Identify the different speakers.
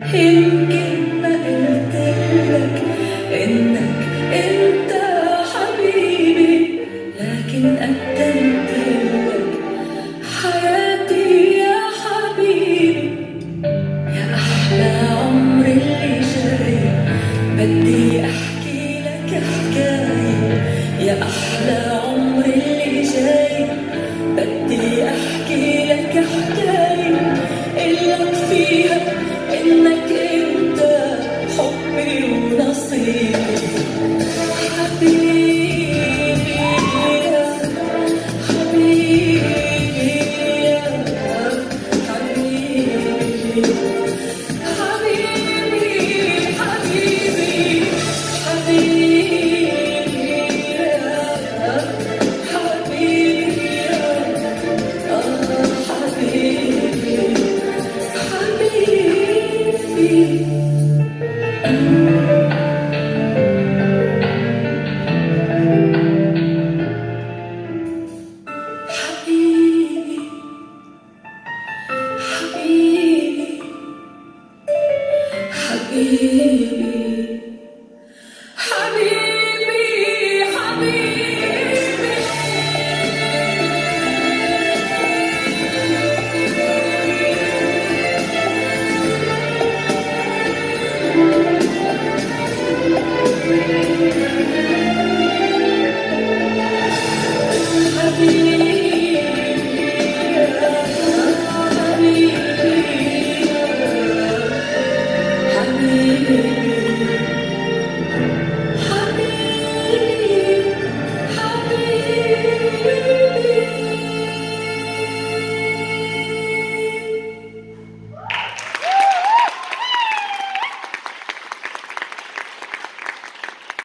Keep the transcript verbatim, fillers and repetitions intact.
Speaker 1: يمكن ما قلتلك إنك أنت حبيبي، لكن قدمتلك حياتي يا حبيبي. يا أحلى عمر اللي جاي، بدي أحكي لك حكاية. يا أحلى عمر اللي جاي، بدي أحكي لك حكاية إلك فيها إنك أنت حبي ونصيبي. حبيبي يا حبيبي يا حبيبي، حبيبي حبيبي حبيبي يا حبيبي يا حبيبي حبيبي. حبيبي حبيبي